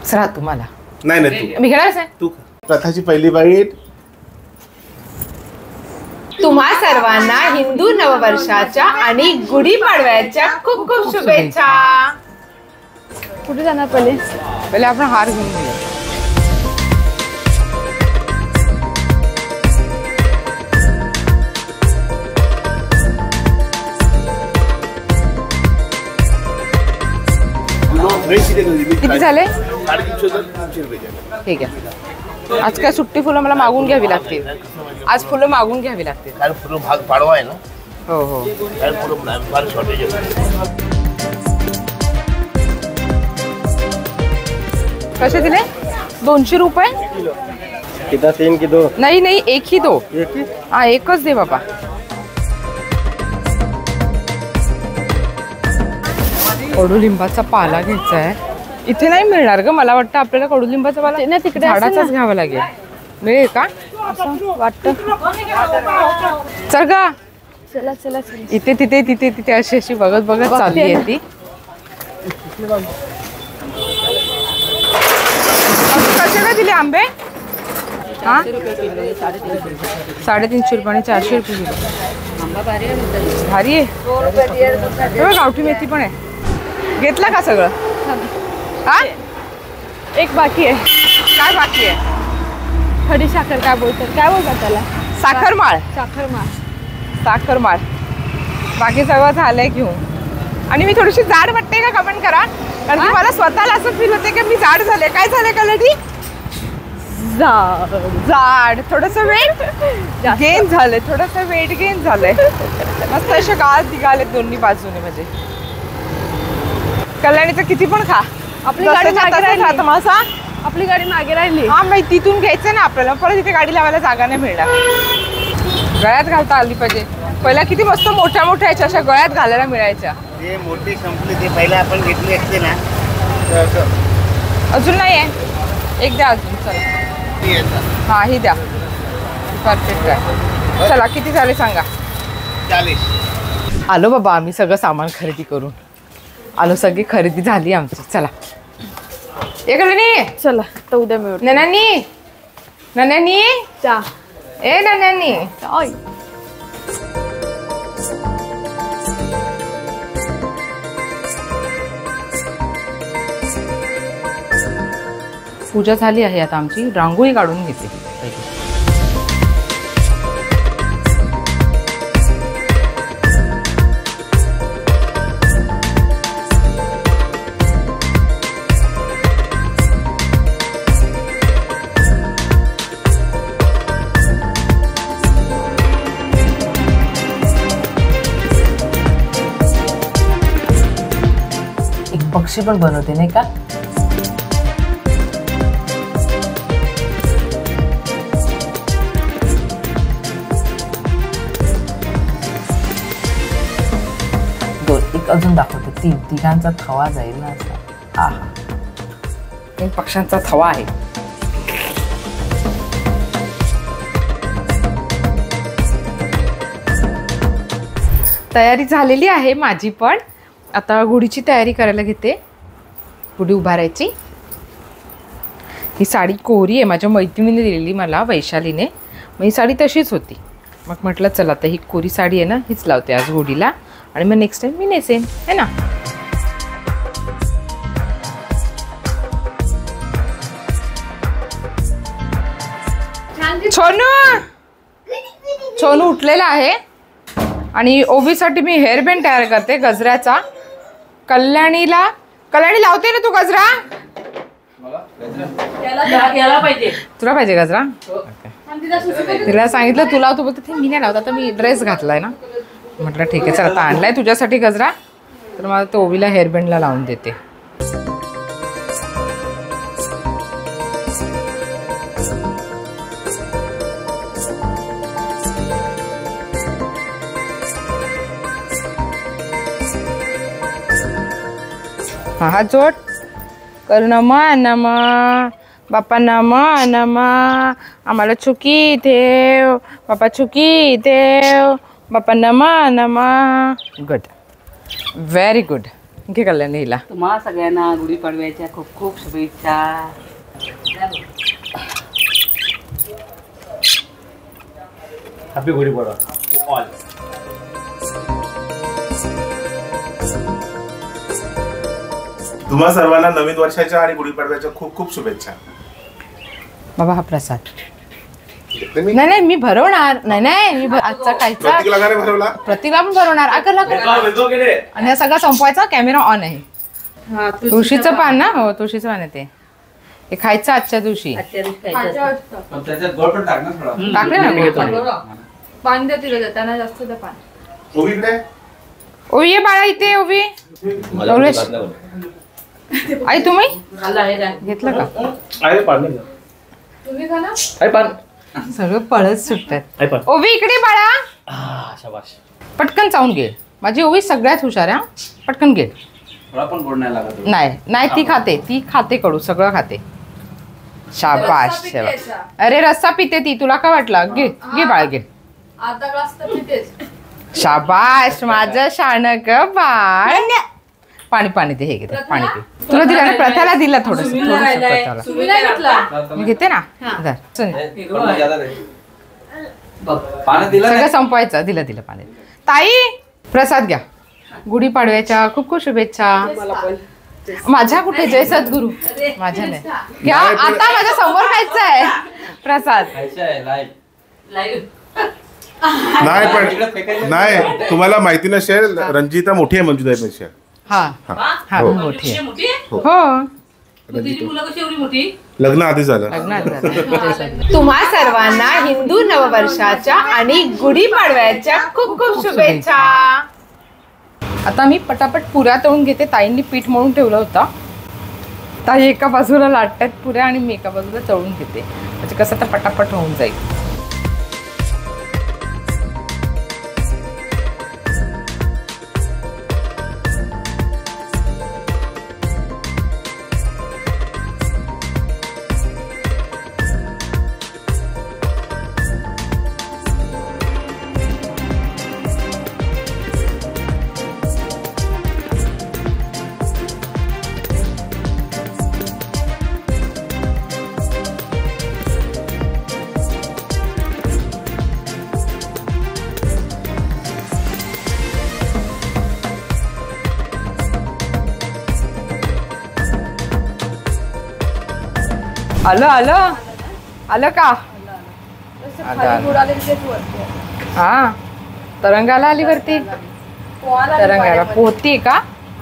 सरा तुम्हाला नाही नाही मी घेणारच आहे. तू प्रथाची पहिली बाईट. तुम्हा सर्वांना हिंदू नववर्षाच्या आणि गुढीपाडव्याच्या खूप खूप शुभेच्छा. कुठे जाणार पहिले आपण हार घेऊन घेऊ. किती झाले? ठीक आहे. आज काय सुट्टी फुलं मला मागून घ्यावी लागतील. आज फुलं मागून घ्यावी लागतील. फुलं भाग पाडवा आहे ना. हो हो. फार शॉर्टेज आहे. कसे दिले? 200 रुपये. कितना 3 की 2? नहीं नहीं एक ही दो. एक ही? हाँ एकच दे बाबा. कडुलिंबाचा पाला घ्यायचा आहे. इथे नाही मिळणार ग. मला वाटतं आपल्याला कडुलिंबाचा पाला ना तिकडे झाडाचाच घ्यावा लागेल. मिळेल का वाटतं. चल गा. चला चला चला. इथे तिथे तिथे तिथे अशी अशी बघत बघत चालली आहे ती. कसे काय दिले आंबे? हा 350 रुपये आणि 400 रुपये किलो. भारी आहे. गावठी मेथी पण आहे. घेतला का सगळं? हा एक बाकी आहे. काय बाकी आहे? खडी साखर काय बोलतात त्याला? साखरमाळ. साखरमाळ. बाकी सगळं झालंय घेऊन. आणि मी थोडीशी जाड वाटते का कमेंट करा. कारण की मला स्वतःला असं फील होते की मी जाड झाले. काय झाले कलटी? जाड. थोडस वेट गेन झालंय. थोडस वेट गेन झालंय. मस्त असे गाल निघाले दोन्ही बाजूने. म्हणजे कल्याणीचं किती पण खा. आपली गाडी मागे राहिली. मासा आपली गाडी मागे राहिली. हा मग तिथून घ्यायचं ना आपल्याला. परत इथे गाडी लावायला जागा नाही मिळणार. गळ्यात घालता आली पाहिजे. पहिला किती मस्त मोठ्या मोठ्या याच्या अशा गळ्यात घालायला मिळायच्या. ते मोठी संपली. ते पहिला आपण घेतली असते ना. अजून नाही आहे. एक द्या अजून. चला हा ही द्या. परफेक्ट आहे. चला किती झाले सांगा? 40. आलो बाबा आम्ही सगळं सामान खरेदी करून आलो. सगळी खरेदी झाली आमची. चला इकडे. चला तर उद्या मिळू. नन्यानी नन्यानी चा. ए नन्यानी. पूजा झाली आहे. आता आमची रांगोळी काढून घेते. एक पक्षी पण बनवते नाही का? अजून दाखवते. तिघांचा थवा जाईल ना असा. हा 3 पक्ष्यांचा थवा आहे. तयारी झालेली आहे माझी पण. आता गुढीची तयारी करायला घेते. गुढी उभारायची. ही साडी कोरी आहे. माझ्या मैत्रिणीने दिलेली मला, वैशालीने. मग ही साडी तशीच होती. मग म्हटलं चला आता ही कोरी साडी आहे ना हीच लावते आज गुढीला. आणि मग नेक्स्ट टाइम मी नेसेन है ना. छोनू उठलेला आहे. आणि ओबीसाठी मी हेअरबँड तयार करते गजऱ्याचा. कल्याणी लावते ना तू गजरा? तुला पाहिजे गजरा? तिला सांगितलं तू लावतो. बोलते मी नाही लावत. आता मी ड्रेस घातलाय ना. म्हटलं ठीक आहे. चल आता आणलाय तुझ्यासाठी गजरा. तर मला तो ओवीला हेअरबँडला लावून देते. हा जोड कर. नमा नमा बाप्पा नमा नमा. आम्हाला चुकी ठेव बाप्पा. चुकी ठेव बाप्पा. नमा नमा. गुड. Very good. घे कल्याणी हिला. तुम्हा सगळ्यांना गुढीपाडव्याच्या खूप खूप शुभेच्छा. Happy Gudi Padwa all. तुम्हा सर्वांना नवीन वर्षाच्या आणि गुढीपाडव्याच्या खूप खूप शुभेच्छा. बाबा हा प्रसाद. नाही मी भरवणार. नाही मी आजचा खायचा. प्रतीकला का नाही भरवला? प्रतीकला पण भरवणार. आणि हा सगळा संपवायचा. कॅमेरा ऑन आहे. तुळशीचं पान ना. हो तुळशीचं पान आहे ते. हे खायचं आजच्या दिवशी. टाकले ना पान द्या तिला त्यांना जास्त द्या पान. ओवीकडे ओवी ये बाळा इथे. ओवी आई तुम्ही घेतलं का? तुम्ही खा ना. सगळं पळत सुटतात. ओवी इकडे बाळा. पटकन चावून घे. माझी ओवी सगळ्यात हुशार आहे. पटकन घे. नाही ती खाते कडू सगळं खाते. शाबाश. अरे रस्सा पिते ती. तुला काय वाटलं? घे घे बाळ घे. अर्धा ग्लास तर पितेच. शाबाश माझं शाणक बाळ. पाणी दे. हे घे पाणी पी. तुला दिला ना. प्रथाला दिला थोडस प्रथाला. तुम्ही नाही घेतला. मी घेते ना. सगळं संपवायचं. दिलं पाणी. ताई प्रसाद घ्या. गुढीपाडव्याच्या खूप खूप शुभेच्छा. माझ्या कुठे? जय सद्गुरू. माझ्या नाही घ्या. आता माझ्या समोर खायचं आहे प्रसाद. नाही पण नाही तुम्हाला माहिती नसेल रंजिता मोठी आहे मंजुताईपेक्षा. हा मोठी आहे. हो लग्न आधी झालं. तुम्हा सर्वांना हिंदू नववर्षाच्या आणि गुढीपाडव्याच्या खूप खूप शुभेच्छा. आता मी पटापट पुऱ्या तळून घेते. ताईंनी पीठ मळून ठेवलं होतं. ताई एका बाजूला लाटतात पुऱ्या आणि मी एका बाजूला तळून घेते. म्हणजे कसं तर पटापट होऊन जाईल. आलं का? हा तरंगाला आली वरती. तरंगाला पोहती का?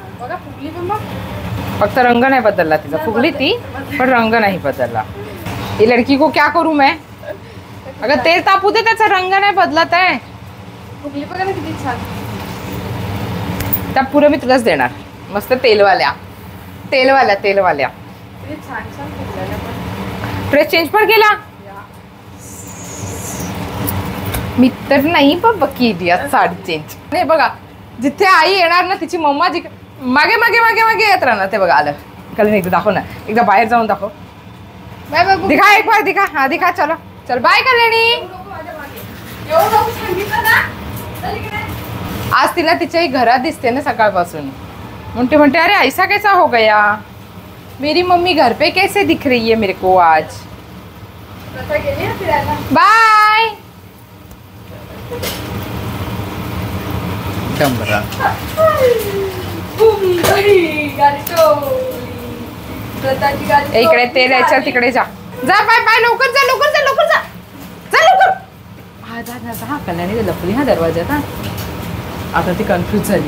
फक्त रंग नाही बदलला तिचा. फुगली ती पण रंग नाही बदलला. ये लड़की को क्या करूं मैं? अगं तेल तापू दे. त्याचा रंग नाही बदलत आहे. फुगली बघा ना किती छान. त्या पुरं मी तुलाच देणार. मस्त तेलवाल्या. किती छान फुगलेल्या पण. ड्रेस चेंज पण केला. मी तर नाही बाबा केली आज साडी चेंज. नाही बघा जिथे आई येणार ना तिची मम्मा जी मागे मागे मागे मागे येत राहणार. ते बघा आलं. कल्याणी एकदा दाखव ना. एकदा बाहेर जाऊन दाखव. Bye bye. दिखा एक बार दिखा. हा दिखा. चलो चल बाय कल्याणी. आज तिला तिच्याही घरात दिसते ना सकाळपासून. म्हणते अरे ऐसा कैसा हो गया. मेरी मम्मी घर पे कैसे दिख रही है मेरे को आज. बाय. इकडे तेल याच्या तिकडे जा. बाय लवकर जा. हा कल्याणी लपली हा दरवाजात. हा आता ती कन्फ्यूज झाली.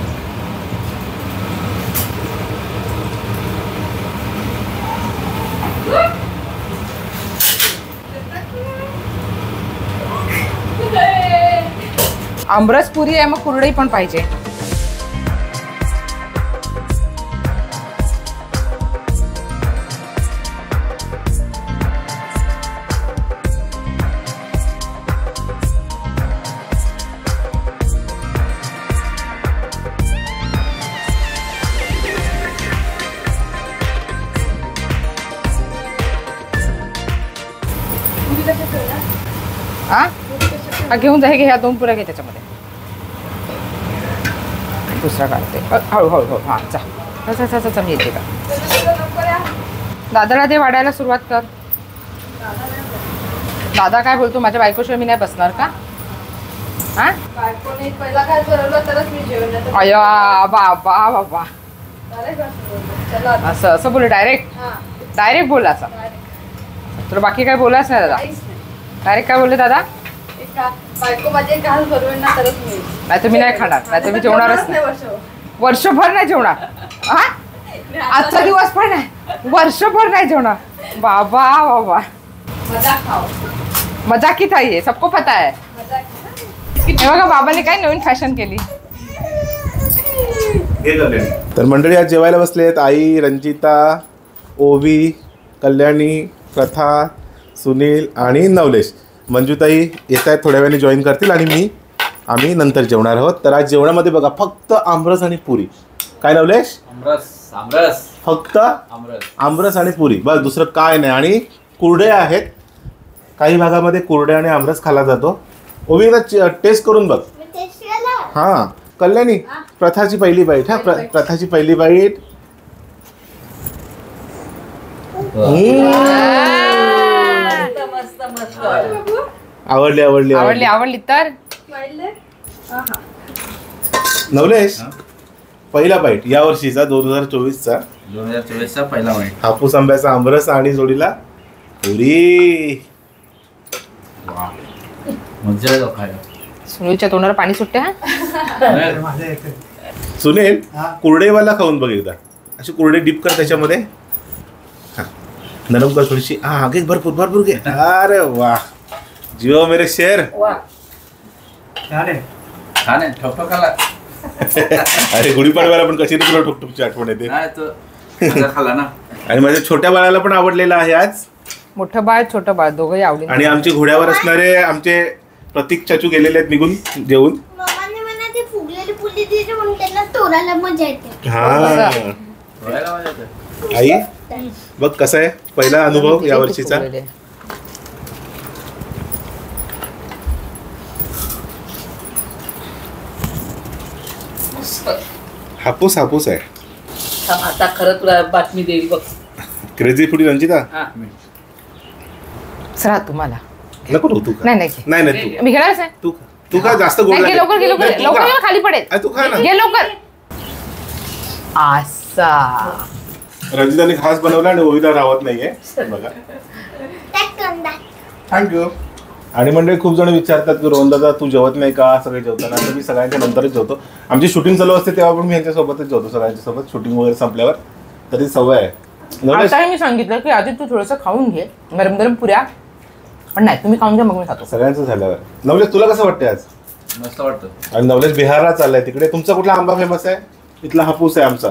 आमरस पुरी आहे मग कुरडई पण पाहिजे. घेऊन जा. हे घे. ह्या 2 पुऱ्या घे. त्याच्यामध्ये दुसरा काढते. हळूहळू. हा जा. तसं मी येते का दादाला ते वाढायला सुरुवात कर. दादा काय बोलतो माझ्या बायकोशिवाय मी नाही बसणार का? हा बायकोने पहिला काय ठरवलं तरच मी जेवण देते. अय्या बाबा बाबा Direct बसलो. चला आता. असं बोल डायरेक्ट हा, बोल असं. direct. तुला बाकी काय बोलायच नाही दादा? काहीच नाही. डायरेक्ट काय बोलले दादा? बायको माझे घाल भरवेल ना तरच मी येईल. नाही तुम्ही नाही खाणार नाही तुम्ही जेवणारच नाही. वर्षभर नाही जेवणार. हा आजचा दिवस पण नाही वर्षभर नाही जेवणार. बाबा बाबा मजा खाओ. मजाक की थाई है सबको पता है. मजा हे बघा बाबाने काय नवीन फॅशन केली. तर मंडळी आज जेवायला बसलेत आई, रंजिता, ओवी, कल्याणी, प्रथा, सुनील आणि नवलेश. मंजूताई येत आहेत थोड्या वेळाने जॉईन करतील आणि आम्ही नंतर जेवणार आहोत. तर आज जेवणामध्ये बघा फक्त आमरस आणि पुरी. काय नवलेश? आमरस फक्त आमरस आणि पुरी बस, दुसरं काय नाही. आणि कुरडे आहेत. काही भागामध्ये कुरडे आणि आमरस खाल्ला जातो. ओवी एकदा टेस्ट करून बघ. हां कल्याणी प्रथाची पहिली बाईट. हा प्रथाची पहिली बाईट. मस्त मस्त आवडली आवडली आवडली आवडली तर वाढले. नवलेश पहिला बाईट या वर्षीचा 2024चा 2024चा पहिला वाईट. हापूस आंब्याचा आमरस आणि जोडीला पुरी. मजा येतो खायला. सुनीलच्या तोंडाला पाणी सुटते. हा सुनील कुरडेवाला खाऊन बघ एकदा. अशी कुरडे डिप कर त्याच्यामध्ये. हा नरम कर थोडीशी. हा घे भरपूर भरपूर घे. अरे वा जिओ मेरे शेर. छान आहे ठोकठोकाला. अरे गुढीपाडव्याला पण कशी तुला ठोकठोकची आठवण येते. नाही तो मजा खाल्ला ना. आणि माझ्या छोट्या बाळाला पण आवडलेला आहे आज. मोठं बाळ छोटं बाळ दोघंही आवडीने. आणि आमचे घोड्यावर असणारे आमचे प्रतीक चाचू गेलेले आहेत निघून जेवून. मामाने म्हणा ते फुगलेली पुली दिली म्हणून त्यांना तोडायला मजा येते. हा डोळ्याला मजा येते. आई बघ कसा आहे पहिला अनुभव या वर्षीचा. हापूस हापूस आहे. आता खरं तुला बातमी देईल बघ. क्रेझी फुडी रंजिता हा. सरा तुम्हाला नको तू खा. नाही नाही नाही मी घेणारच नाही. तू खा जास्त गोड नाही, घे लागेल. लवकर घे लवकर नाही, तू लवकर खा. ये, खाली पडेल. अरे, तू खा ना. घे लवकर. असा रंजिताने खास बनवला आणि ओविदा रावत नाहीये बघा. टॅक करून द्या. थँक्यू. आणि मंडळी खूप जण विचारतात की रोहन दादा तू जेवत नाही का सगळे जेवताना. तर मी सगळ्यांच्या नंतरच जेवतो. आमची शूटिंग चालू असते तेव्हा पण मी यांच्यासोबतच जेवतो सगळ्यांच्या सोबत. शूटिंग वगैरे संपल्यावर तरी सवय आहे. नवलेश, आता मी सांगितलं की आधी तू थोडंसं खाऊन घे गरम गरम पुऱ्या. पण नाही तुम्ही खाऊन घ्या मग मी खातो. सगळ्यांचं झाल्यावर. नवलेश तुला कसं वाटतंय आज? मस्त वाटतं. आणि नवलेश बिहारला चाललाय तिकडे. तुमचा कुठला आंबा फेमस आहे? इथला हापूस आहे आमचा.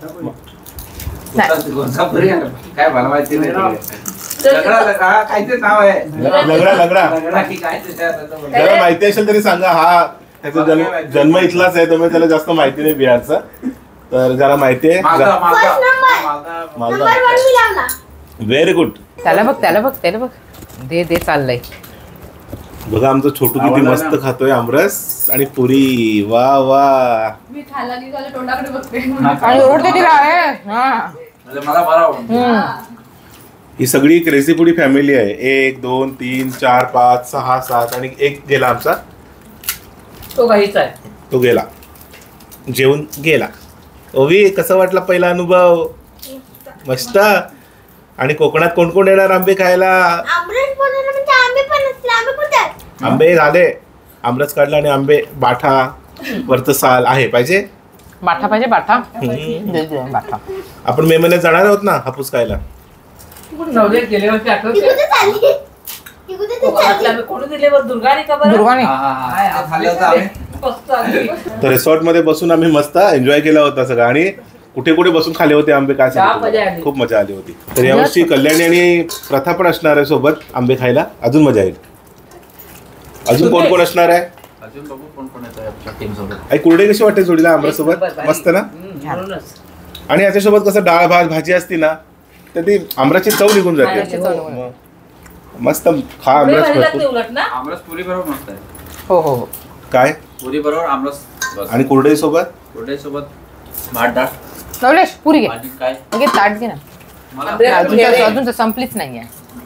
गोंसापुरी आहे. काय मला माहिती नाही. लंगडा लंगडा काहीतरी नाव आहे. लंगडा लंगडा लंगडा की काय ते त्यात. ज्याला माहिती असेल तरी सांगा. हा त्याचा जन्म इथलाच आहे त्यामुळे त्याला जास्त माहिती नाही बिहारचं. तर ज्याला माहिती आहे Malda First number. Malda number 1 मी लावला. Very good. त्याला बघ दे दे चाललंय. बघा आमचं छोटू किती मस्त खातोय आमरस आणि पुरी. वा वा. मी खायला निघाले तोंडाकडे बघते. आणि ओरडते तिला. हा म्हणजे मला बरं आवडतं. ही सगळी क्रेझी फुडी फॅमिली आहे. 1 2 3 4 5 6 7 आणि एक गेला आमचा. तो घाईचा आहे. तो गेला जेवून गेला. ओवी कसं वाटला पहिला अनुभव? मस्त. आणि कोकणात कोण कोण येणार आंबे खायला? आमरस बनवलं म्हणजे आंबे पण असले. आंबे कुठे? आंबे झाले. आमरस काढला आणि आंबे बाठा वरचं साल आहे पाहिजे. बाठा पाहिजे बाठा. दे दे बाठा. आपण मे महिन्यात जाणार आहोत ना हापूस खायला. नवले गेले होते ती आठवते. कुठे चालली? ती कुठे ती चालली? आम्ही कोणी दिले दुर्गाने का बरं? दुर्गाने हा, हा, हा. ते खाल्लं होतं आम्ही. मस्त आली. तर रिसॉर्ट मध्ये बसून आम्ही मस्त एन्जॉय केला होता सगळं. आणि कुठे कुठे बसून खाले होते आंबे काय क्या सांगू मजा तुला. आली. खूप मजा आली होती. तर यावर्षी कल्याणी आणि प्रथा पण असणार आहे सोबत आंबे खायला. अजून मजा येईल. अजून कोण कोण असणार आहे? अजून बघू कोण कोण येतं आपल्या टीम सोबत. आई कुरडे कशी वाटते जोडीला आंबा सोबत? मस्त ना. म्हणूनच. आणि याच्यासोबत कसं डाळ भात भाजी असती ना तर ती आमराची चव निघून आमराची चव जाते. निघून मग मस्त खा पुढे आमरस भारी लागते भरपूर. उलट ना. आमरस पुरी बरोबर मस्त आहे. हो हो हो. काय पुरी बरोबर आमरस बस. आणि कुरडई सोबत कुरडई सोबत भात डाळ. नवलेश पुरी घे माझी काय घे ताट घे ना अजून तर संपलीच नाहीये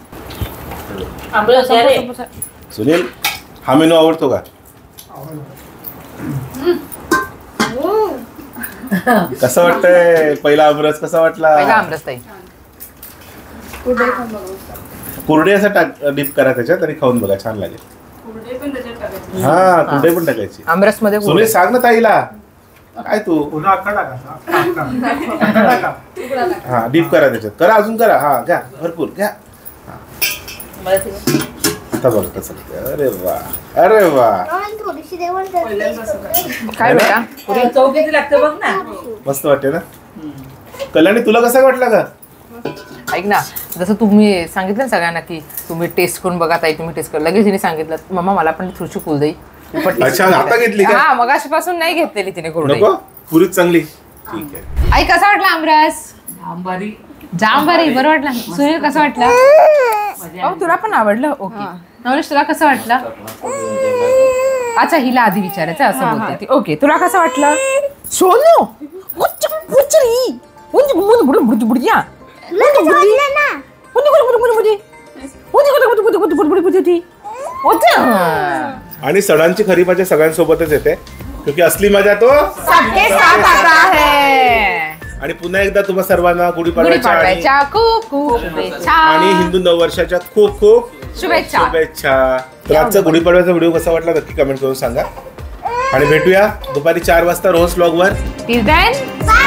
आंबरस घ्या रे. सुनील हा मेनू आवडतो का कसं वाटतंय पहिला आमरस कसा पहिला वाटला आमरस ताई कुठे पण बघू कुरडे असं टाक डीप करा त्याच्यात आणि खाऊन बघा छान लागेल कुठे पण त्याच्यात टाकायचं. हा कुरडे पण टाकायची आमरस मध्ये सुनील सांग ना ताईला काय तू हा डीप करा त्याच्यात करा अजून करा हा घ्या भरपूर घ्या मला ते- आता बघ कसं अरे वा अरे वा थोडीशी जेवण करते. पहिल्यांदा असं करायचं. काय बेटा पुरी चव किती लागते बघ ना. मस्त वाटते ना कल्याणी तुला कसं वाटलं का ऐक ना जसं तुम्ही सांगितलं ना सगळ्यांना की तुम्ही टेस्ट करून बघा ताई तुम्ही टेस्ट करा लगेच तिने सांगितलं मम्मा मला पण थोडीशी कुलदई अच्छा आता घेतली का हा मगाशीपासून नाही घेतलेली तिने कुरडई नको पुरीच चांगली ठीक आहे आई कसा वाटला आमरस आंबारी जाम बरी बरं वाटला सुनील कसं वाटलं हो तुला पण आवडलं ओके नवलेश तुला कसं वाटलं अच्छा हिला आधी विचारायचं असं बोलते ती ओके तुला कसं वाटलं सोनू आणि सणांची खरी मजा सगळ्यांसोबतच येते क्योंकि असली मजा तो सबके साथ आता है आणि पुन्हा एकदा तुम्हा सर्वांना गुढीपाडव्याच्या आणि- गुढीपाडव्याच्या खूप खूप शुभेच्छा आणि हिंदू नववर्षाच्या खूप खूप शुभेच्छा शुभेच्छा तर आजचा गुढीपाडव्याचा व्हिडिओ कसा वाटला नक्की कमेंट करून सांगा आणि भेटूया दुपारी 4 वाजता रोज व्लॉग वर Till then, Bye.